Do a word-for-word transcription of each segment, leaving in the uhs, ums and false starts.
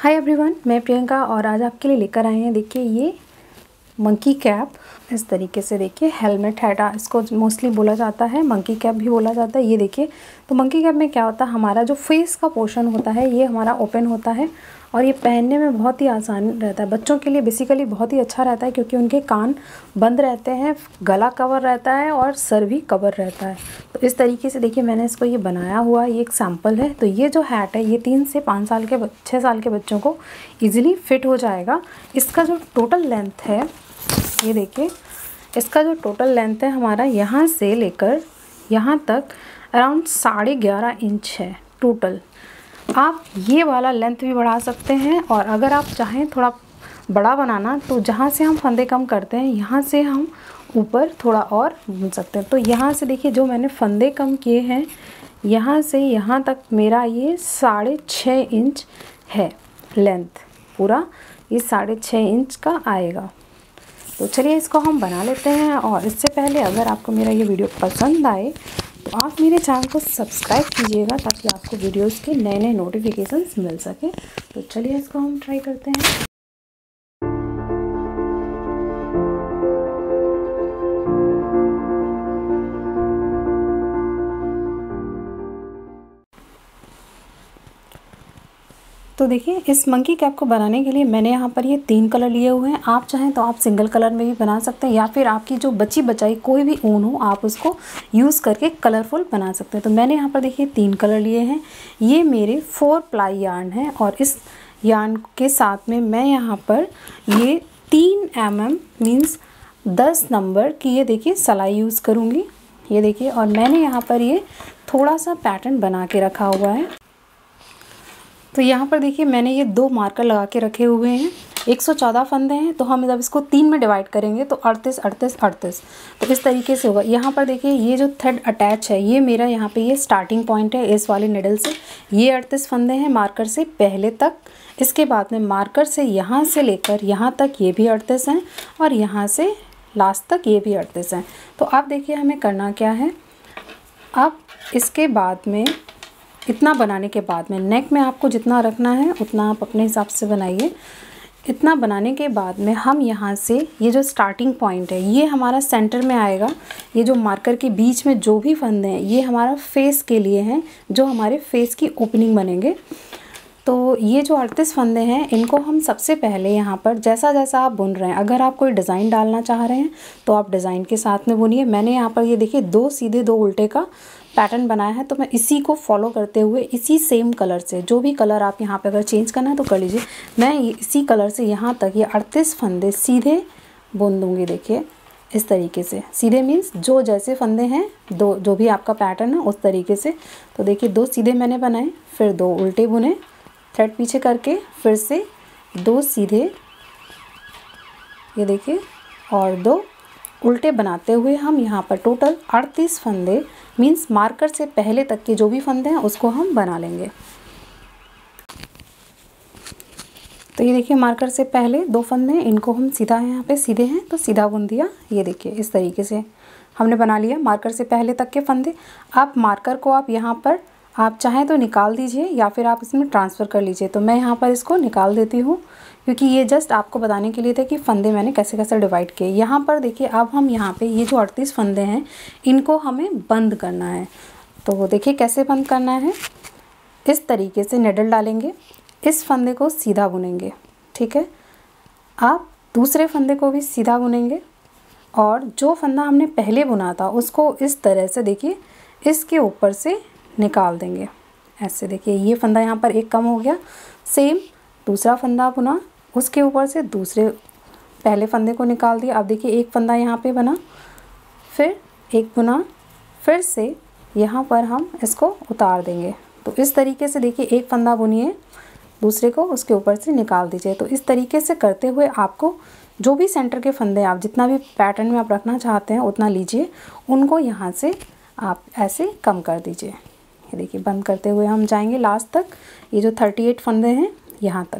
Hi everyone, मैं प्रियंका और आज आपके लिए लेकर आए हैं। देखिए ये मंकी कैप इस तरीके से, देखिए हेलमेट हैटा इसको मोस्टली बोला जाता है, मंकी कैप भी बोला जाता है। ये देखिए, तो मंकी कैप में क्या होता है, हमारा जो फेस का पोर्शन होता है ये हमारा ओपन होता है और ये पहनने में बहुत ही आसान रहता है। बच्चों के लिए बेसिकली बहुत ही अच्छा रहता है क्योंकि उनके कान बंद रहते हैं, गला कवर रहता है और सर भी कवर रहता है। तो इस तरीके से देखिए मैंने इसको ये बनाया हुआ, ये एक सैम्पल है। तो ये जो हैट है ये तीन से पाँच साल के छः साल के बच्चों को ईजिली फिट हो जाएगा। इसका जो टोटल लेंथ है, ये देखिए इसका जो टोटल लेंथ है हमारा यहाँ से लेकर यहाँ तक अराउंड साढ़े ग्यारह इंच है टोटल। आप ये वाला लेंथ भी बढ़ा सकते हैं और अगर आप चाहें थोड़ा बड़ा बनाना तो जहाँ से हम फंदे कम करते हैं यहाँ से हम ऊपर थोड़ा और बुन सकते हैं। तो यहाँ से देखिए जो मैंने फंदे कम किए हैं यहाँ से यहाँ तक मेरा ये साढ़े छः इंच है लेंथ, पूरा ये साढ़े छः इंच का आएगा। तो चलिए इसको हम बना लेते हैं। और इससे पहले अगर आपको मेरा ये वीडियो पसंद आए तो आप मेरे चैनल को सब्सक्राइब कीजिएगा ताकि आपको वीडियोस के नए नए नोटिफिकेशंस मिल सके। तो चलिए इसको हम ट्राई करते हैं। तो देखिए इस मंकी कैप को बनाने के लिए मैंने यहाँ पर ये तीन कलर लिए हुए हैं। आप चाहें तो आप सिंगल कलर में भी बना सकते हैं या फिर आपकी जो बची बचाई कोई भी ऊन हो आप उसको यूज़ करके कलरफुल बना सकते हैं। तो मैंने यहाँ पर देखिए तीन कलर लिए हैं। ये मेरे फोर प्लाई यार्न है और इस यार्न के साथ में मैं यहाँ पर ये तीन एम एम मीन्स दस नंबर की ये देखिए सिलाई यूज़ करूँगी। ये देखिए, और मैंने यहाँ पर ये थोड़ा सा पैटर्न बना के रखा हुआ है। तो यहाँ पर देखिए मैंने ये दो मार्कर लगा के रखे हुए हैं। एक सौ चौदह फंदे हैं तो हम जब इसको तीन में डिवाइड करेंगे तो अड़तीस अड़तीस अड़तीस तो इस तरीके से होगा। यहाँ पर देखिए ये जो थ्रेड अटैच है ये मेरा यहाँ पे ये स्टार्टिंग पॉइंट है इस वाले निडल से। ये अड़तीस फंदे हैं मार्कर से पहले तक। इसके बाद में मार्कर से यहाँ से लेकर यहाँ तक ये भी अड़तीस हैं और यहाँ से लास्ट तक ये भी अड़तीस हैं। तो अब देखिए हमें करना क्या है। अब इसके बाद में इतना बनाने के बाद में नेक में आपको जितना रखना है उतना आप अपने हिसाब से बनाइए। इतना बनाने के बाद में हम यहाँ से ये जो स्टार्टिंग पॉइंट है ये हमारा सेंटर में आएगा। ये जो मार्कर के बीच में जो भी फंदे हैं ये हमारा फेस के लिए हैं, जो हमारे फेस की ओपनिंग बनेंगे। तो ये जो अड़तीस फंदे हैं इनको हम सबसे पहले यहाँ पर जैसा जैसा आप बुन रहे हैं, अगर आप कोई डिज़ाइन डालना चाह रहे हैं तो आप डिज़ाइन के साथ में बुनिए। मैंने यहाँ पर ये देखिए दो सीधे दो उल्टे का पैटर्न बनाया है तो मैं इसी को फॉलो करते हुए इसी सेम कलर से, जो भी कलर आप यहाँ पे अगर चेंज करना है तो कर लीजिए, मैं इसी कलर से यहाँ तक ये अड़तीस फंदे सीधे बुन दूँगी। देखिए इस तरीके से सीधे मीन्स जो जैसे फंदे हैं दो, जो भी आपका पैटर्न है उस तरीके से। तो देखिए दो सीधे मैंने बनाए, फिर दो उल्टे बुने थ्रेड पीछे करके, फिर से दो सीधे ये देखिए और दो उल्टे बनाते हुए हम यहाँ पर टोटल अड़तीस फंदे मीन्स मार्कर से पहले तक के जो भी फंदे हैं उसको हम बना लेंगे। तो ये देखिए मार्कर से पहले दो फंदे हैं, इनको हम सीधा यहाँ पे सीधे हैं तो सीधा बुन दिया। ये देखिए इस तरीके से हमने बना लिया मार्कर से पहले तक के फंदे। अब मार्कर को आप यहाँ पर आप चाहें तो निकाल दीजिए या फिर आप इसमें ट्रांसफ़र कर लीजिए। तो मैं यहाँ पर इसको निकाल देती हूँ क्योंकि ये जस्ट आपको बताने के लिए था कि फ़ंदे मैंने कैसे कैसे डिवाइड किए। यहाँ पर देखिए अब हम यहाँ पे ये जो अड़तीस फंदे हैं इनको हमें बंद करना है। तो देखिए कैसे बंद करना है, इस तरीके से निडल डालेंगे, इस फंदे को सीधा बुनेंगे, ठीक है। आप दूसरे फंदे को भी सीधा बुनेंगे और जो फंदा हमने पहले बुना था उसको इस तरह से देखिए इसके ऊपर से निकाल देंगे ऐसे। देखिए ये फंदा यहाँ पर एक कम हो गया। सेम दूसरा फंदा बुना, उसके ऊपर से दूसरे पहले फंदे को निकाल दिया। अब देखिए एक फंदा यहाँ पे बना, फिर एक बुना, फिर से यहाँ पर हम इसको उतार देंगे। तो इस तरीके से देखिए एक फंदा बुनिए, दूसरे को उसके ऊपर से निकाल दीजिए। तो इस तरीके से करते हुए आपको जो भी सेंटर के फंदे आप जितना भी पैटर्न में आप रखना चाहते हैं उतना लीजिए, उनको यहाँ से आप ऐसे कम कर दीजिए। ये देखिए बंद करते हुए हम जाएंगे लास्ट तक, ये जो अड़तीस फंदे हैं यहाँ तक।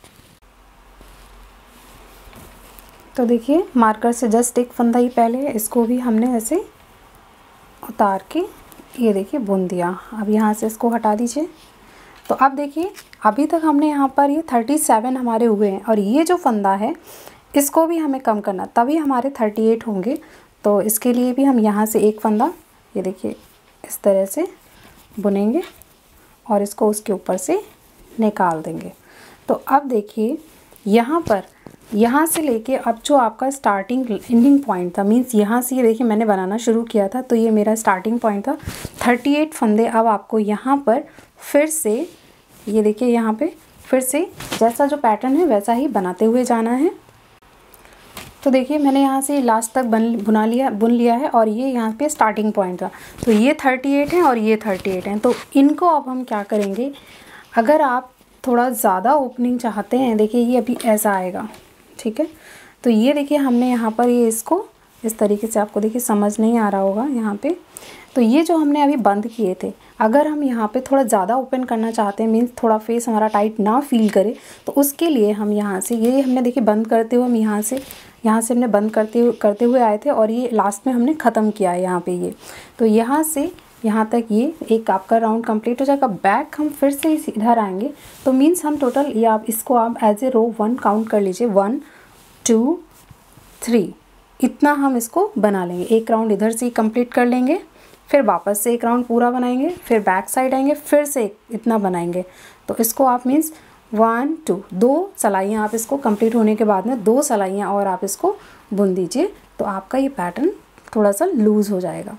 तो देखिए मार्कर से जस्ट एक फंदा ही पहले है, इसको भी हमने ऐसे उतार के ये देखिए बुन दिया। अब यहाँ से इसको हटा दीजिए। तो अब देखिए अभी तक हमने यहाँ पर ये थर्टी सेवन हमारे हुए हैं और ये जो फंदा है इसको भी हमें कम करना, तभी हमारे थर्टी एट होंगे। तो इसके लिए भी हम यहाँ से एक फंदा ये देखिए इस तरह से बुनेंगे और इसको उसके ऊपर से निकाल देंगे। तो अब देखिए यहाँ पर यहाँ से लेके अब जो आपका स्टार्टिंग एंडिंग पॉइंट था, मींस यहाँ से ये देखिए मैंने बनाना शुरू किया था तो ये मेरा स्टार्टिंग पॉइंट था थर्टी एट फंदे। अब आपको यहाँ पर फिर से ये देखिए यहाँ पे फिर से जैसा जो पैटर्न है वैसा ही बनाते हुए जाना है। तो देखिए मैंने यहाँ से लास्ट तक बन बुना लिया बुन लिया है और ये यहाँ पे स्टार्टिंग पॉइंट था। तो ये थर्टी एट है और ये थर्टी एट हैं। तो इनको अब हम क्या करेंगे, अगर आप थोड़ा ज़्यादा ओपनिंग चाहते हैं, देखिए ये अभी ऐसा आएगा, ठीक है। तो ये देखिए हमने यहाँ पर ये इसको इस तरीके से, आपको देखिए समझ नहीं आ रहा होगा यहाँ पे। तो ये जो हमने अभी बंद किए थे, अगर हम यहाँ पे थोड़ा ज़्यादा ओपन करना चाहते हैं, मीन्स थोड़ा फेस हमारा टाइट ना फील करे, तो उसके लिए हम यहाँ से ये हमने देखिए बंद करते हुए हम यहाँ से यहाँ से हमने बंद करते हुए करते हुए आए थे और ये लास्ट में हमने ख़त्म किया है यहाँ पे ये। तो यहाँ से यहाँ तक ये एक आपका राउंड कंप्लीट हो जाएगा। बैक हम फिर से इधर आएंगे तो मीन्स हम टोटल ये आप इसको आप as a row one count कर लीजिए, वन टू थ्री, इतना हम इसको बना लेंगे। एक राउंड इधर से ही कंप्लीट कर लेंगे, फिर वापस से एक राउंड पूरा बनाएंगे, फिर बैक साइड आएंगे, फिर से इतना बनाएंगे। तो इसको आप मीन्स वन टू दो सलाइयाँ आप इसको कंप्लीट होने के बाद में दो सलाइयाँ और आप इसको बुन दीजिए, तो आपका ये पैटर्न थोड़ा सा लूज़ हो जाएगा।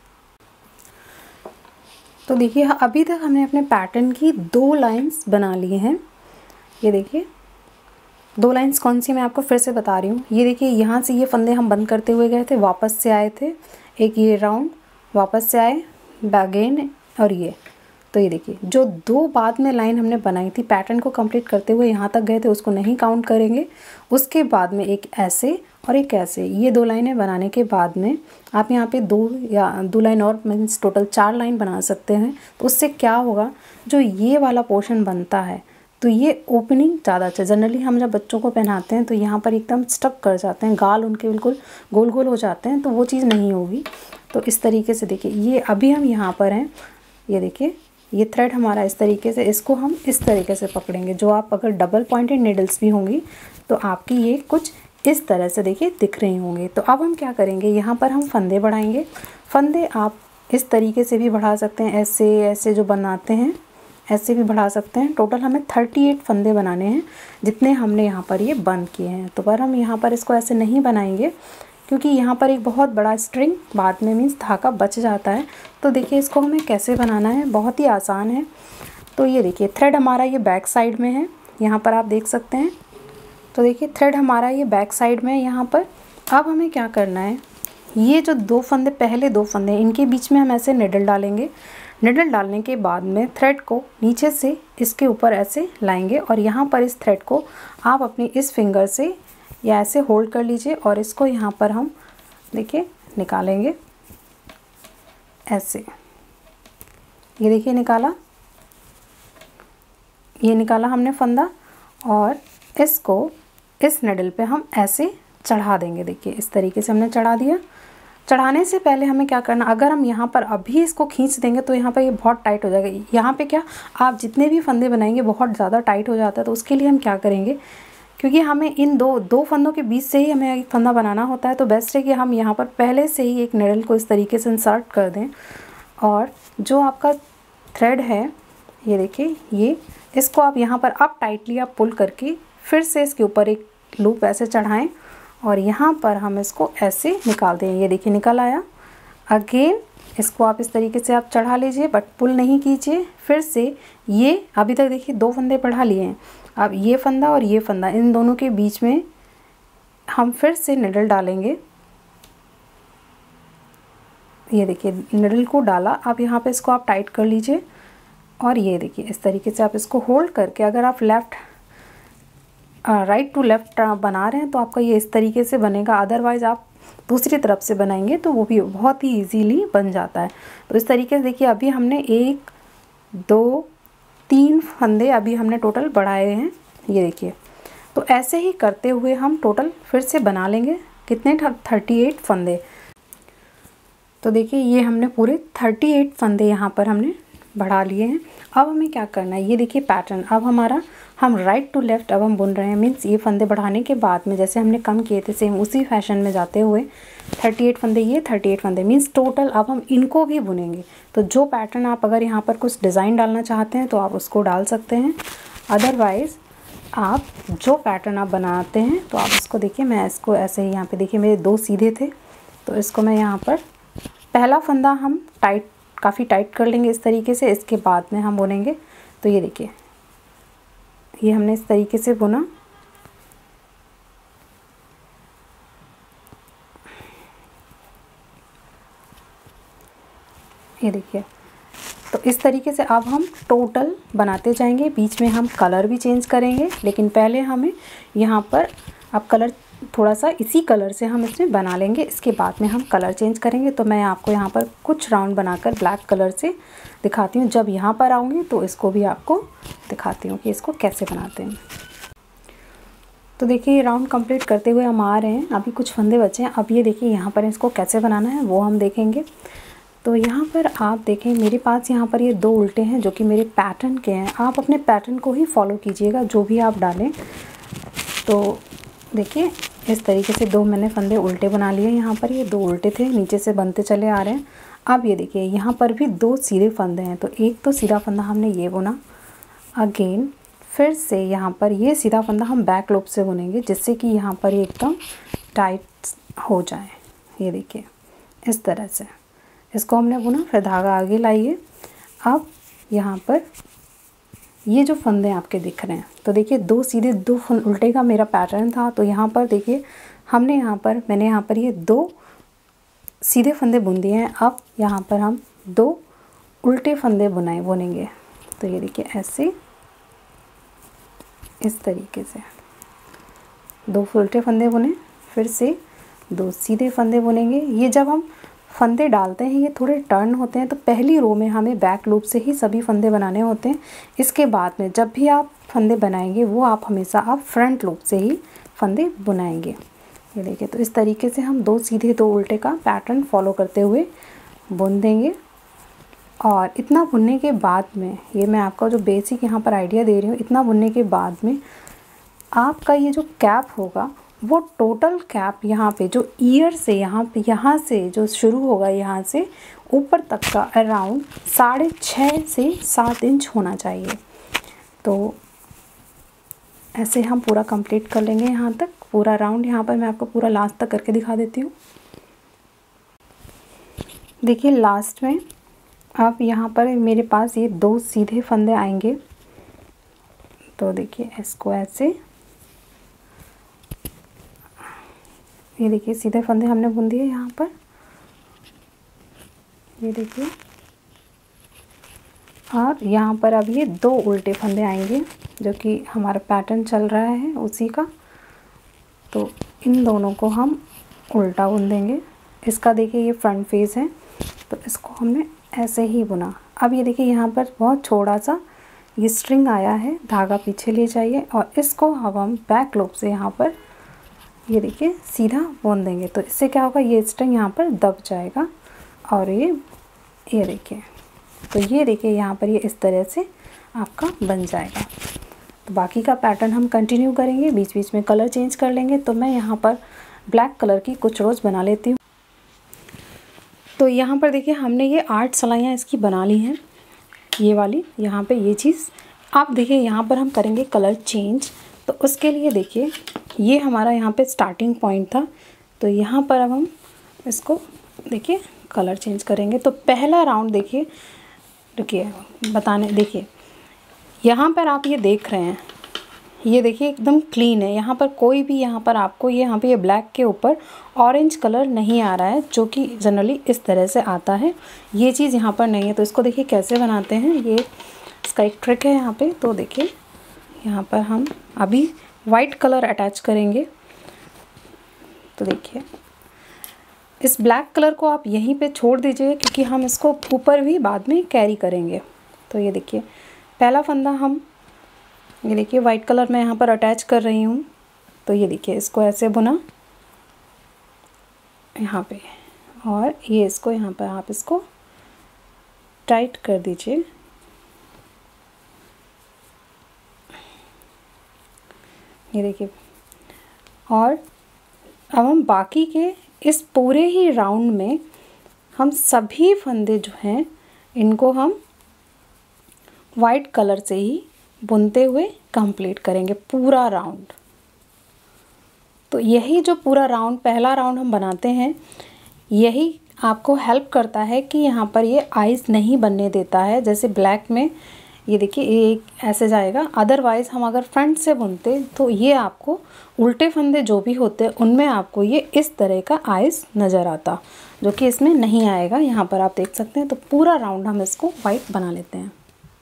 तो देखिए अभी तक हमने अपने पैटर्न की दो लाइंस बना लिए हैं। ये देखिए दो लाइंस कौन सी मैं आपको फिर से बता रही हूँ। ये देखिए यहाँ से ये फंदे हम बंद करते हुए गए थे, वापस से आए थे, एक ये राउंड वापस से आए अगेन, और ये तो ये देखिए जो दो बाद में लाइन हमने बनाई थी पैटर्न को कंप्लीट करते हुए यहाँ तक गए थे, उसको नहीं काउंट करेंगे। उसके बाद में एक ऐसे और एक ऐसे, ये दो लाइनें बनाने के बाद में आप यहाँ पे दो या दो लाइन और मीन्स टोटल चार लाइन बना सकते हैं। तो उससे क्या होगा, जो ये वाला पोर्शन बनता है तो ये ओपनिंग ज़्यादा अच्छा। जनरली हम जब बच्चों को पहनाते हैं तो यहाँ पर एकदम स्टक कर जाते हैं, गाल उनके बिल्कुल गोल गोल हो जाते हैं, तो वो चीज़ नहीं होगी। तो इस तरीके से देखिए ये अभी हम यहाँ पर हैं, ये देखिए ये थ्रेड हमारा इस तरीके से, इसको हम इस तरीके से पकड़ेंगे। जो आप अगर डबल पॉइंटेड नीडल्स भी होंगी तो आपकी ये कुछ इस तरह से देखिए दिख रही होंगी। तो अब हम क्या करेंगे, यहाँ पर हम फंदे बढ़ाएंगे। फंदे आप इस तरीके से भी बढ़ा सकते हैं, ऐसे ऐसे जो बनाते हैं ऐसे भी बढ़ा सकते हैं। टोटल हमें थर्टी एट फंदे बनाने हैं जितने हमने यहाँ पर ये बंद किए हैं। तो पर हम यहाँ पर इसको ऐसे नहीं बनाएंगे क्योंकि यहाँ पर एक बहुत बड़ा स्ट्रिंग बाद में मीन्स धागा बच जाता है। तो देखिए इसको हमें कैसे बनाना है, बहुत ही आसान है। तो ये देखिए थ्रेड हमारा ये बैक साइड में है, यहाँ पर आप देख सकते हैं। तो देखिए थ्रेड हमारा ये बैक साइड में है यहाँ पर। अब हमें क्या करना है, ये जो दो फंदे पहले दो फंदे इनके बीच में हम ऐसे निडल डालेंगे। निडल डालने के बाद में थ्रेड को नीचे से इसके ऊपर ऐसे लाएंगे और यहाँ पर इस थ्रेड को आप अपनी इस फिंगर से या ऐसे होल्ड कर लीजिए और इसको यहाँ पर हम देखिए निकालेंगे ऐसे। ये देखिए निकाला, ये निकाला हमने फंदा और इसको इस निडल पे हम ऐसे चढ़ा देंगे। देखिए इस तरीके से हमने चढ़ा दिया। चढ़ाने से पहले हमें क्या करना, अगर हम यहाँ पर अभी इसको खींच देंगे तो यहाँ पर ये बहुत टाइट हो जाएगा। यहाँ पे क्या आप जितने भी फंदे बनाएंगे बहुत ज़्यादा टाइट हो जाता है। तो उसके लिए हम क्या करेंगे, क्योंकि हमें इन दो दो फंदों के बीच से ही हमें एक फंदा बनाना होता है, तो बेस्ट है कि हम यहाँ पर पहले से ही एक निडल को इस तरीके से इंसर्ट कर दें और जो आपका थ्रेड है ये देखिए ये इसको आप यहाँ पर अब टाइटली आप पुल करके फिर से इसके ऊपर एक लूप ऐसे चढ़ाएं और यहाँ पर हम इसको ऐसे निकाल दें। ये देखिए निकल आया। अगेन इसको आप इस तरीके से आप चढ़ा लीजिए बट पुल नहीं कीजिए। फिर से ये अभी तक देखिए दो फंदे बढ़ा लिए हैं, अब ये फंदा और ये फंदा इन दोनों के बीच में हम फिर से निडल डालेंगे। ये देखिए निडल को डाला, अब यहाँ पे इसको आप टाइट कर लीजिए और ये देखिए इस तरीके से आप इसको होल्ड करके अगर आप लेफ़्ट राइट टू लेफ़्ट बना रहे हैं तो आपका ये इस तरीके से बनेगा। अदरवाइज़ आप दूसरी तरफ से बनाएंगे तो वो भी बहुत ही इजीली बन जाता है। तो इस तरीके से देखिए अभी हमने एक दो तीन फंदे अभी हमने टोटल बढ़ाए हैं। ये देखिए तो ऐसे ही करते हुए हम टोटल फिर से बना लेंगे कितने थर्टी एट फंदे। तो देखिए ये हमने पूरे थर्टी एट फंदे यहाँ पर हमने बढ़ा लिए हैं। अब हमें क्या करना है, ये देखिए पैटर्न अब हमारा हम राइट टू लेफ़्ट अब हम बुन रहे हैं। मीन्स ये फंदे बढ़ाने के बाद में जैसे हमने कम किए थे सेम उसी फैशन में जाते हुए अड़तीस फंदे, ये अड़तीस फंदे मीन्स टोटल अब हम इनको भी बुनेंगे। तो जो पैटर्न आप अगर यहाँ पर कुछ डिज़ाइन डालना चाहते हैं तो आप उसको डाल सकते हैं, अदरवाइज़ आप जो पैटर्न आप बनाते हैं तो आप इसको देखिए, मैं इसको ऐसे ही यहाँ पे देखिए मेरे दो सीधे थे तो इसको मैं यहाँ पर पहला फंदा हम टाइट काफ़ी टाइट कर लेंगे इस तरीके से, इसके बाद में हम बुनेंगे। तो ये देखिए ये हमने इस तरीके से बुना, ये देखिए। तो इस तरीके से अब हम टोटल बनाते जाएंगे, बीच में हम कलर भी चेंज करेंगे, लेकिन पहले हमें यहाँ पर अब कलर थोड़ा सा इसी कलर से हम इसमें बना लेंगे, इसके बाद में हम कलर चेंज करेंगे। तो मैं आपको यहाँ पर कुछ राउंड बनाकर ब्लैक कलर से दिखाती हूँ, जब यहाँ पर आऊँगी तो इसको भी आपको दिखाती हूँ कि इसको कैसे बनाते हैं। तो देखिए ये राउंड कंप्लीट करते हुए हम आ रहे हैं, अभी कुछ फंदे बचे हैं। अब ये देखिए यहाँ पर इसको कैसे बनाना है वो हम देखेंगे। तो यहाँ पर आप देखें मेरे पास यहाँ पर ये दो उल्टे हैं जो कि मेरे पैटर्न के हैं, आप अपने पैटर्न को ही फॉलो कीजिएगा जो भी आप डालें। तो देखिए इस तरीके से दो मैंने फंदे उल्टे बना लिए, यहाँ पर ये दो उल्टे थे नीचे से बनते चले आ रहे हैं। अब ये देखिए यहाँ पर भी दो सीधे फंदे हैं, तो एक तो सीधा फंदा हमने ये बुना, अगेन फिर से यहाँ पर ये सीधा फंदा हम बैक लूप से बुनेंगे जिससे कि यहाँ पर ये एकदम टाइट हो जाए। ये देखिए इस तरह से इसको हमने बुना, फिर धागा आगे लाइए। अब यहाँ पर ये जो फंदे आपके दिख रहे हैं तो देखिए दो सीधे दो उल्टे का मेरा पैटर्न था, तो यहाँ पर देखिए हमने यहाँ पर मैंने यहाँ पर ये दो सीधे फंदे बुन दिए हैं। अब यहाँ पर हम दो उल्टे फंदे बुनाए बुनेंगे। तो ये देखिए ऐसे इस तरीके से दो उल्टे फंदे बुने, फिर से दो सीधे फंदे बुनेंगे। ये जब हम फंदे डालते हैं ये थोड़े टर्न होते हैं, तो पहली रो में हमें बैक लूप से ही सभी फंदे बनाने होते हैं। इसके बाद में जब भी आप फंदे बनाएंगे वो आप हमेशा आप फ्रंट लूप से ही फंदे बुनाएंगे। ये देखिए तो इस तरीके से हम दो सीधे दो उल्टे का पैटर्न फॉलो करते हुए बुन देंगे। और इतना बुनने के बाद में ये मैं आपका जो बेसिक यहाँ पर आइडिया दे रही हूँ, इतना बुनने के बाद में आपका ये जो कैप होगा वो टोटल कैप यहाँ पे जो ईयर से यहाँ पे यहाँ से जो शुरू होगा यहाँ से ऊपर तक का अराउंड साढ़े छः से सात इंच होना चाहिए। तो ऐसे हम पूरा कंप्लीट कर लेंगे यहाँ तक पूरा राउंड। यहाँ पर मैं आपको पूरा लास्ट तक करके दिखा देती हूँ। देखिए लास्ट में अब यहाँ पर मेरे पास ये दो सीधे फंदे आएंगे। तो देखिए इसको ऐसे, ये देखिए सीधे फंदे हमने बुन दिए यहाँ पर, ये देखिए। और यहाँ पर अब ये दो उल्टे फंदे आएंगे जो कि हमारा पैटर्न चल रहा है उसी का। तो इन दोनों को हम उल्टा बुन देंगे। इसका देखिए ये फ्रंट फेस है तो इसको हमने ऐसे ही बुना। अब ये देखिए यहाँ पर बहुत छोटा सा ये स्ट्रिंग आया है, धागा पीछे ले जाइए और इसको अब हम बैक लूप से यहाँ पर ये देखिए सीधा बुन देंगे। तो इससे क्या होगा, ये स्ट्रिंग यहाँ पर दब जाएगा और ये ये देखिए तो ये देखिए यहाँ पर ये इस तरह से आपका बन जाएगा। तो बाकी का पैटर्न हम कंटिन्यू करेंगे, बीच बीच में कलर चेंज कर लेंगे। तो मैं यहाँ पर ब्लैक कलर की कुछ रोज़ बना लेती हूँ। तो यहाँ पर देखिए हमने ये आठ सिलाइयाँ इसकी बना ली हैं, ये वाली यहाँ पे ये चीज़। आप देखिए यहाँ पर हम करेंगे कलर चेंज। तो उसके लिए देखिए ये हमारा यहाँ पे स्टार्टिंग पॉइंट था, तो यहाँ पर अब हम इसको देखिए कलर चेंज करेंगे। तो पहला राउंड देखिए देखिए बताने देखिए यहाँ पर आप ये देख रहे हैं, ये देखिए एकदम क्लीन है। यहाँ पर कोई भी यहाँ पर आपको ये यहाँ पे ये ब्लैक के ऊपर ऑरेंज कलर नहीं आ रहा है जो कि जनरली इस तरह से आता है, ये चीज़ यहाँ पर नहीं है। तो इसको देखिए कैसे बनाते हैं, ये इसका एक ट्रिक है यहाँ पे। तो देखिए यहाँ पर हम अभी वाइट कलर अटैच करेंगे। तो देखिए इस ब्लैक कलर को आप यहीं पे छोड़ दीजिए क्योंकि हम इसको ऊपर भी बाद में कैरी करेंगे। तो ये देखिए पहला फंदा हम ये देखिए वाइट कलर मैं यहाँ पर अटैच कर रही हूँ। तो ये देखिए इसको ऐसे बुना यहाँ पे और ये इसको यहाँ पर आप इसको टाइट कर दीजिए ये देखिए। और अब हम बाकी के इस पूरे ही राउंड में हम सभी फंदे जो हैं इनको हम वाइट कलर से ही बुनते हुए कंप्लीट करेंगे पूरा राउंड। तो यही जो पूरा राउंड पहला राउंड हम बनाते हैं यही आपको हेल्प करता है कि यहाँ पर ये आइज़ नहीं बनने देता है। जैसे ब्लैक में ये देखिए एक ऐसे जाएगा, अदरवाइज़ हम अगर फ्रंट से बुनते तो ये आपको उल्टे फंदे जो भी होते हैं उनमें आपको ये इस तरह का आइज़ नज़र आता, जो कि इसमें नहीं आएगा। यहाँ पर आप देख सकते हैं। तो पूरा राउंड हम इसको वाइट बना लेते हैं।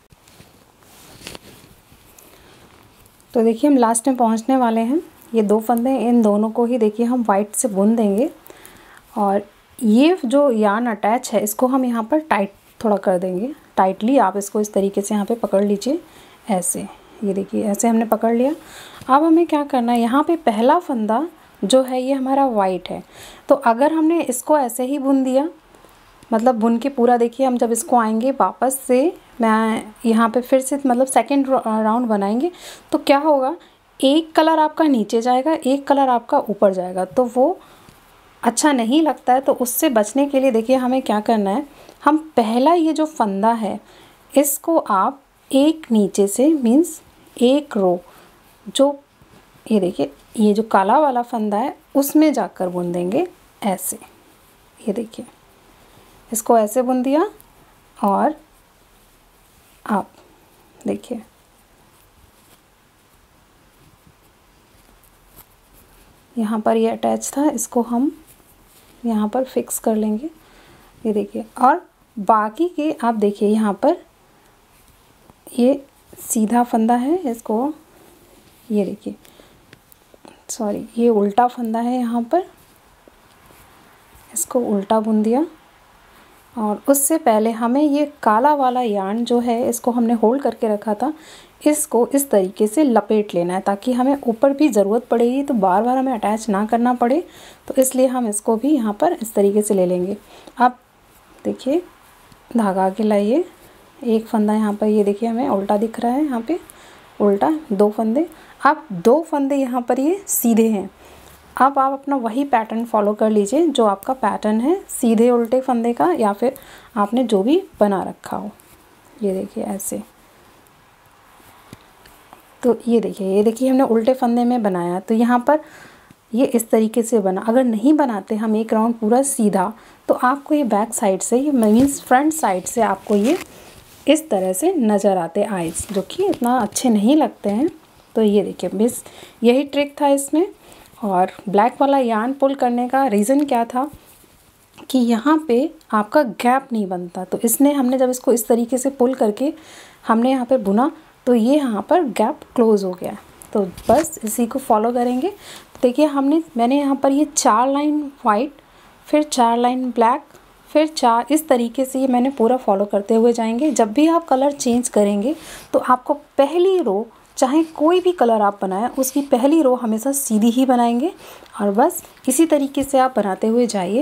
तो देखिए हम लास्ट में पहुँचने वाले हैं। ये दो फंदे, इन दोनों को ही देखिए हम वाइट से बुन देंगे। और ये जो यार्न अटैच है इसको हम यहाँ पर टाइट थोड़ा कर देंगे। टाइटली आप इसको इस तरीके से यहाँ पे पकड़ लीजिए, ऐसे। ये देखिए ऐसे हमने पकड़ लिया। अब हमें क्या करना है, यहाँ पे पहला फंदा जो है ये हमारा वाइट है। तो अगर हमने इसको ऐसे ही बुन दिया, मतलब बुन के पूरा, देखिए हम जब इसको आएंगे वापस से, मैं यहाँ पे फिर से मतलब सेकेंड राउंड बनाएंगे तो क्या होगा, एक कलर आपका नीचे जाएगा, एक कलर आपका ऊपर जाएगा, तो वो अच्छा नहीं लगता है। तो उससे बचने के लिए देखिए हमें क्या करना है, हम पहला ये जो फंदा है इसको आप एक नीचे से मीन्स एक रो, जो ये देखिए ये जो काला वाला फंदा है उसमें जाकर बुन देंगे ऐसे। ये देखिए इसको ऐसे बुन दिया और आप देखिए यहाँ पर ये अटैच था, इसको हम यहाँ पर फिक्स कर लेंगे। ये देखिए। और बाकी के आप देखिए यहाँ पर ये सीधा फंदा है, इसको ये देखिए सॉरी ये उल्टा फंदा है, यहाँ पर इसको उल्टा बुन दिया। और उससे पहले हमें ये काला वाला यार्न जो है इसको हमने होल्ड करके रखा था, इसको इस तरीके से लपेट लेना है ताकि हमें ऊपर भी ज़रूरत पड़ेगी तो बार बार हमें अटैच ना करना पड़े। तो इसलिए हम इसको भी यहाँ पर इस तरीके से ले लेंगे। अब देखिए धागा आगे लाइए, एक फंदा यहाँ पर ये देखिए हमें उल्टा दिख रहा है, यहाँ पे उल्टा दो फंदे। अब दो फंदे यहाँ पर ये सीधे हैं। अब आप अपना वही पैटर्न फॉलो कर लीजिए जो आपका पैटर्न है सीधे उल्टे फंदे का, या फिर आपने जो भी बना रखा हो। ये देखिए ऐसे। तो ये देखिए ये देखिए हमने उल्टे फंदे में बनाया, तो यहाँ पर ये इस तरीके से बना। अगर नहीं बनाते हम एक राउंड पूरा सीधा तो आपको ये बैक साइड से, ये मीन्स फ्रंट साइड से आपको ये इस तरह से नज़र आते आइज़, जो कि इतना अच्छे नहीं लगते हैं। तो ये देखिए बस यही ट्रिक था इसमें। और ब्लैक वाला यार्न पुल करने का रीज़न क्या था कि यहाँ पे आपका गैप नहीं बनता, तो इसने हमने जब इसको इस तरीके से पुल करके हमने यहाँ पे बुना तो ये यहाँ पर गैप क्लोज़ हो गया। तो बस इसी को फॉलो करेंगे। देखिए हमने मैंने यहाँ पर ये चार लाइन वाइट, फिर चार लाइन ब्लैक, फिर चार, इस तरीके से ये मैंने पूरा फॉलो करते हुए जाएंगे। जब भी आप कलर चेंज करेंगे तो आपको पहली रो, चाहे कोई भी कलर आप बनाएं, उसकी पहली रो हमेशा सीधी ही बनाएंगे। और बस इसी तरीके से आप बनाते हुए जाइए।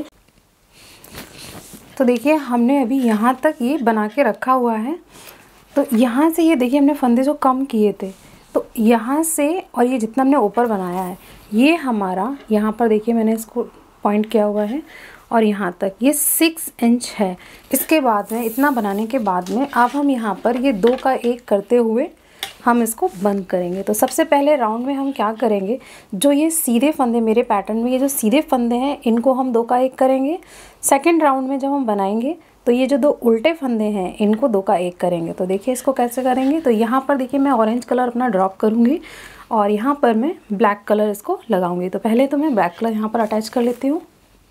तो देखिए हमने अभी यहाँ तक ये बना के रखा हुआ है। तो यहाँ से ये देखिए हमने फंदे जो कम किए थे, तो यहाँ से और ये जितना हमने ऊपर बनाया है ये हमारा, यहाँ पर देखिए मैंने इसको पॉइंट किया हुआ है, और यहाँ तक ये सिक्स इंच है। इसके बाद में इतना बनाने के बाद में अब हम यहाँ पर ये दो का एक करते हुए हम इसको बंद करेंगे। तो सबसे पहले राउंड में हम क्या करेंगे, जो ये सीधे फंदे मेरे पैटर्न में ये जो सीधे फंदे हैं इनको हम दो का एक करेंगे। सेकंड राउंड में जब हम बनाएंगे तो ये जो दो उल्टे फंदे हैं इनको दो का एक करेंगे। तो देखिए इसको कैसे करेंगे। तो यहाँ पर देखिए मैं ऑरेंज कलर अपना ड्रॉप करूँगी और यहाँ पर मैं ब्लैक कलर इसको लगाऊंगी। तो पहले तो मैं ब्लैक कलर यहाँ पर अटैच कर लेती हूँ।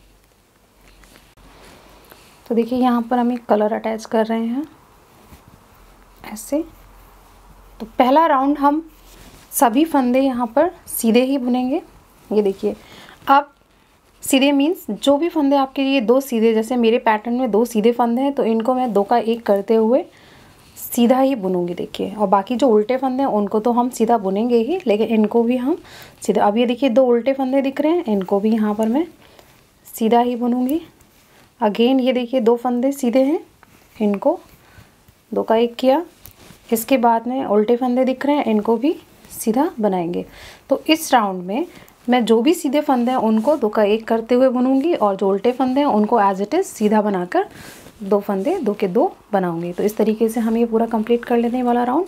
तो देखिए यहाँ पर हम एक कलर अटैच कर रहे हैं ऐसे। तो पहला राउंड हम सभी फंदे यहाँ पर सीधे ही बुनेंगे। ये देखिए अब सीधे मीन्स जो भी फंदे आपके लिए दो सीधे, जैसे मेरे पैटर्न में दो सीधे फंदे हैं तो इनको मैं दो का एक करते हुए सीधा ही बुनूंगी। देखिए, और बाकी जो उल्टे फंदे हैं उनको तो हम सीधा बुनेंगे ही, लेकिन इनको भी हम सीधा। अब ये देखिए दो उल्टे फंदे दिख रहे हैं, इनको भी यहाँ पर मैं सीधा ही बुनूंगी। अगेन ये देखिए दो फंदे सीधे हैं, इनको दो का एक किया। इसके बाद में उल्टे फंदे दिख रहे हैं, इनको भी सीधा बनाएंगे। तो इस राउंड में मैं जो भी सीधे फंदे हैं उनको दो का एक करते हुए बुनूंगी और जो उल्टे फंदे हैं उनको एज इट इज़ सीधा बनाकर दो फंदे दो के दो बनाऊंगी। तो इस तरीके से हम ये पूरा कंप्लीट कर लेते हैं वाला राउंड।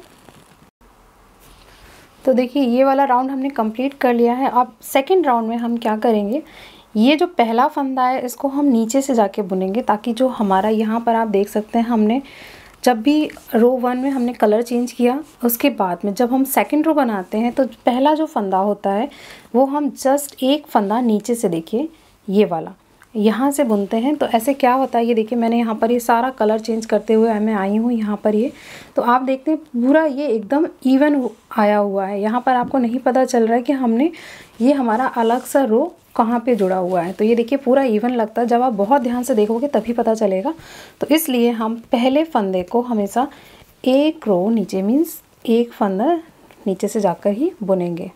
तो देखिए ये वाला राउंड हमने कंप्लीट कर लिया है। अब सेकंड राउंड में हम क्या करेंगे, ये जो पहला फंदा है इसको हम नीचे से जाके बुनेंगे, ताकि जो हमारा यहाँ पर आप देख सकते हैं हमने जब भी रो वन में हमने कलर चेंज किया उसके बाद में जब हम सेकंड रो बनाते हैं तो पहला जो फंदा होता है वो हम जस्ट एक फंदा नीचे से, देखिए ये वाला यहाँ से बुनते हैं। तो ऐसे क्या होता है, ये देखिए मैंने यहाँ पर ये सारा कलर चेंज करते हुए मैं आई हूँ यहाँ पर ये, तो आप देखते हैं पूरा ये एकदम इवन आया हुआ है। यहाँ पर आपको नहीं पता चल रहा है कि हमने ये हमारा अलग सा रो कहाँ पे जुड़ा हुआ है। तो ये देखिए पूरा इवन लगता है, जब आप बहुत ध्यान से देखोगे तभी पता चलेगा। तो इसलिए हम पहले फंदे को हमेशा एक रो नीचे मीन्स एक फंदा नीचे से जाकर ही बुनेंगे,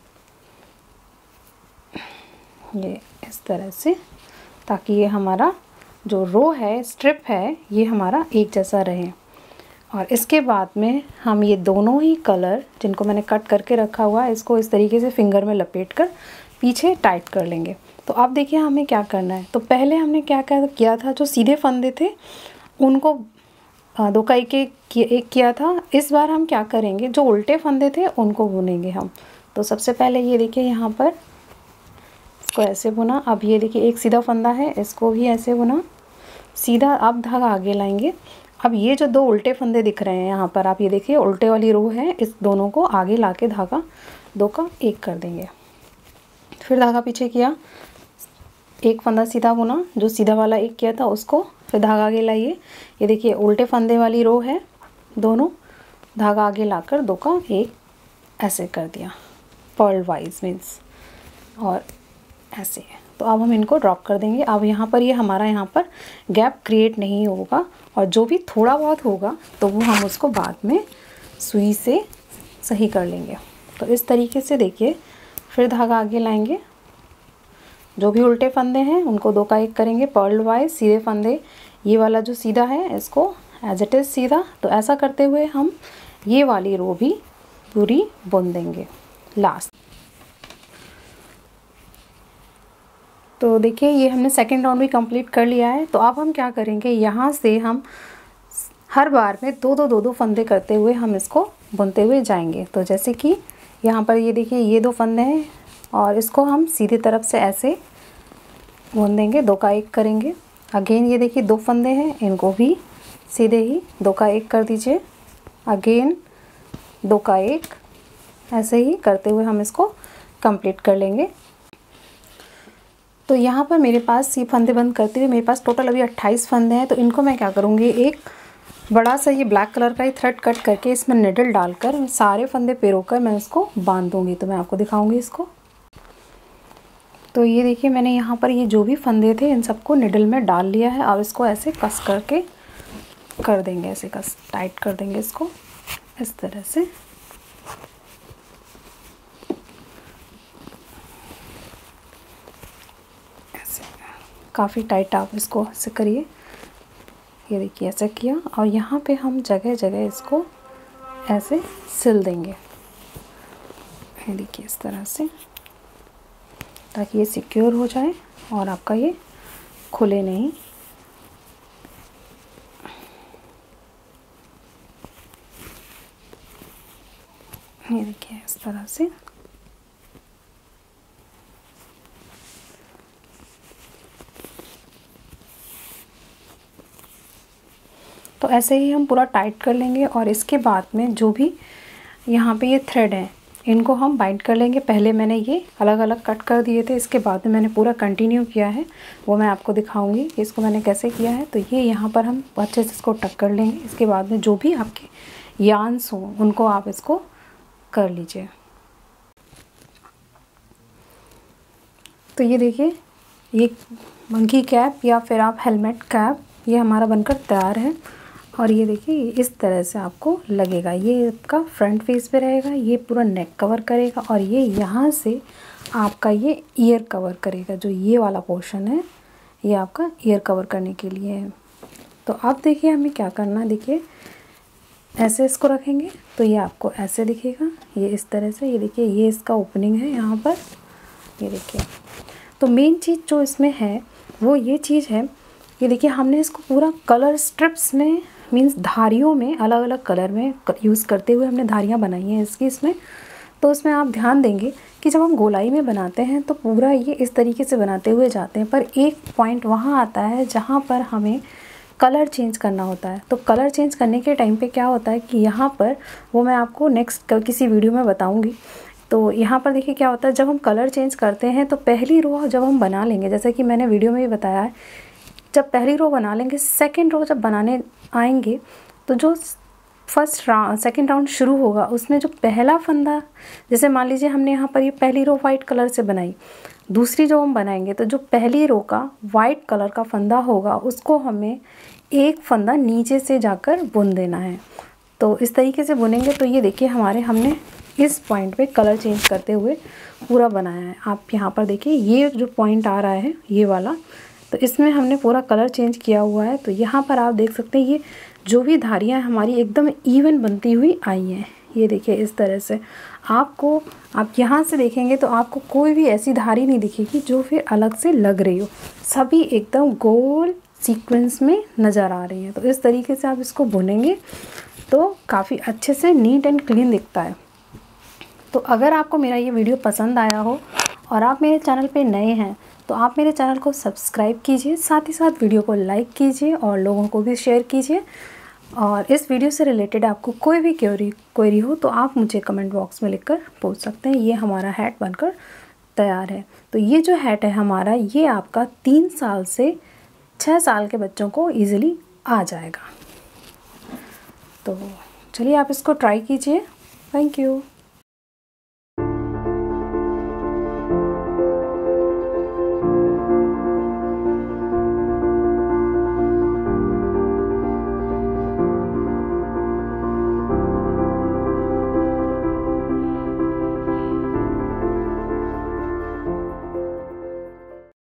ये इस तरह से, ताकि ये हमारा जो रो है स्ट्रिप है ये हमारा एक जैसा रहे। और इसके बाद में हम ये दोनों ही कलर जिनको मैंने कट करके रखा हुआ है इसको इस तरीके से फिंगर में लपेट कर पीछे टाइट कर लेंगे। तो अब देखिए हमें क्या करना है। तो पहले हमने क्या क्या किया था, जो सीधे फंदे थे उनको दो का एक एक किया था। इस बार हम क्या करेंगे, जो उल्टे फंदे थे उनको बुनेंगे हम। तो सबसे पहले ये देखिए यहाँ पर इसको ऐसे बुना। अब ये देखिए एक सीधा फंदा है, इसको भी ऐसे बुना सीधा। अब धागा आगे लाएंगे। अब ये जो दो उल्टे फंदे दिख रहे हैं यहाँ पर आप ये देखिए उल्टे वाली रो है, इस दोनों को आगे ला के धागा दो का एक कर देंगे। फिर धागा पीछे किया, एक फंदा सीधा बुना, जो सीधा वाला एक किया था उसको, फिर धागा आगे लाइए। ये देखिए उल्टे फंदे वाली रो है दोनों, धागा आगे लाकर दो का एक ऐसे कर दिया पर्ल वाइज मीन्स, और ऐसे। तो अब हम इनको ड्रॉप कर देंगे। अब यहाँ पर ये हमारा यहाँ पर गैप क्रिएट नहीं होगा, और जो भी थोड़ा बहुत होगा तो वो हम उसको बाद में सुई से सही कर लेंगे। तो इस तरीके से देखिए, फिर धागा आगे लाएंगे, जो भी उल्टे फंदे हैं उनको दो का एक करेंगे पर्ल वाइज। सीधे फंदे ये वाला जो सीधा है इसको एज इट इज़ सीधा। तो ऐसा करते हुए हम ये वाली रो भी पूरी बुन देंगे लास्ट। तो देखिए ये हमने सेकेंड राउंड भी कंप्लीट कर लिया है। तो अब हम क्या करेंगे, यहाँ से हम हर बार में दो दो दो दो फंदे करते हुए हम इसको बुनते हुए जाएंगे। तो जैसे कि यहाँ पर ये देखिए ये दो फंदे हैं और इसको हम सीधी तरफ से ऐसे बुन देंगे, दो का एक करेंगे। अगेन ये देखिए दो फंदे हैं, इनको भी सीधे ही दो का एक कर दीजिए। अगेन दो का एक, ऐसे ही करते हुए हम इसको कंप्लीट कर लेंगे। तो यहाँ पर मेरे पास ये फंदे बंद करते हुए मेरे पास टोटल अभी अट्ठाईस फंदे हैं। तो इनको मैं क्या करूँगी, एक बड़ा सा ये ब्लैक कलर का ही थ्रेड कट करके इसमें निडल डालकर सारे फंदे पिरोकर मैं इसको बांध दूँगी। तो मैं आपको दिखाऊँगी इसको। तो ये देखिए मैंने यहाँ पर ये जो भी फंदे थे इन सबको निडल में डाल लिया है। अब इसको ऐसे कस करके कर देंगे, ऐसे कस टाइट कर देंगे इसको इस तरह से। ऐसे काफ़ी टाइट आप इसको ऐसे करिए। ये देखिए ऐसा किया, और यहाँ पे हम जगह जगह इसको ऐसे सिल देंगे। ये देखिए इस तरह से, ताकि ये सिक्योर हो जाए और आपका ये खुले नहीं। ये देखिए इस तरह से। तो ऐसे ही हम पूरा टाइट कर लेंगे, और इसके बाद में जो भी यहाँ पे ये थ्रेड है इनको हम बाइंड कर लेंगे। पहले मैंने ये अलग अलग कट कर दिए थे, इसके बाद में मैंने पूरा कंटिन्यू किया है, वो मैं आपको दिखाऊंगी इसको मैंने कैसे किया है। तो ये यहाँ पर हम अच्छे से इसको टक कर लेंगे। इसके बाद में जो भी आपके यार्न्स हों उनको आप इसको कर लीजिए। तो ये देखिए ये मंकी कैप या फिर आप हेलमेट कैप ये हमारा बनकर तैयार है। और ये देखिए इस तरह से आपको लगेगा, ये आपका फ्रंट फेस पे रहेगा, ये पूरा नेक कवर करेगा, और ये यहाँ से आपका ये ईयर कवर करेगा। जो ये वाला पोर्शन है ये आपका ईयर कवर करने के लिए है। तो अब देखिए हमें क्या करना है, देखिए ऐसे इसको रखेंगे तो ये आपको ऐसे दिखेगा, ये इस तरह से। ये देखिए ये इसका ओपनिंग है यहाँ पर, ये देखिए। तो मेन चीज़ जो इसमें है वो ये चीज़ है, ये देखिए हमने इसको पूरा कलर स्ट्रिप्स में, मींस धारियों में, अलग अलग कलर में यूज़ करते हुए हमने धारियाँ बनाई हैं इसकी इसमें। तो उसमें आप ध्यान देंगे कि जब हम गोलाई में बनाते हैं तो पूरा ये इस तरीके से बनाते हुए जाते हैं, पर एक पॉइंट वहाँ आता है जहाँ पर हमें कलर चेंज करना होता है। तो कलर चेंज करने के टाइम पे क्या होता है कि यहाँ पर, वो मैं आपको नेक्स्ट किसी वीडियो में बताऊँगी। तो यहाँ पर देखिए क्या होता है, जब हम कलर चेंज करते हैं तो पहली रो जब हम बना लेंगे, जैसे कि मैंने वीडियो में भी बताया है, जब पहली रो बना लेंगे, सेकेंड रो जब बनाने आएंगे तो जो फर्स्ट राउंड सेकेंड राउंड शुरू होगा उसमें जो पहला फंदा, जैसे मान लीजिए हमने यहाँ पर ये पहली रो वाइट कलर से बनाई, दूसरी जो हम बनाएंगे तो जो पहली रो का वाइट कलर का फंदा होगा उसको हमें एक फंदा नीचे से जाकर बुन देना है। तो इस तरीके से बुनेंगे तो ये देखिए हमारे हमने इस पॉइंट पे कलर चेंज करते हुए पूरा बनाया है। आप यहाँ पर देखिए ये जो पॉइंट आ रहा है ये वाला, तो इसमें हमने पूरा कलर चेंज किया हुआ है। तो यहाँ पर आप देख सकते हैं ये जो भी धारियाँ हमारी एकदम इवन बनती हुई आई हैं। ये देखिए इस तरह से आपको, आप यहाँ से देखेंगे तो आपको कोई भी ऐसी धारी नहीं दिखेगी जो फिर अलग से लग रही हो, सभी एकदम गोल सीक्वेंस में नज़र आ रही हैं। तो इस तरीके से आप इसको बुनेंगे तो काफ़ी अच्छे से नीट एंड क्लीन दिखता है। तो अगर आपको मेरा ये वीडियो पसंद आया हो और आप मेरे चैनल पे नए हैं तो आप मेरे चैनल को सब्सक्राइब कीजिए, साथ ही साथ वीडियो को लाइक कीजिए और लोगों को भी शेयर कीजिए। और इस वीडियो से रिलेटेड आपको कोई भी क्वेरी क्वेरी हो तो आप मुझे कमेंट बॉक्स में लिखकर पूछ सकते हैं। ये हमारा हैट बनकर तैयार है। तो ये जो हैट है हमारा, ये आपका तीन साल से छः साल के बच्चों को ईज़िली आ जाएगा। तो चलिए आप इसको ट्राई कीजिए। Thank you.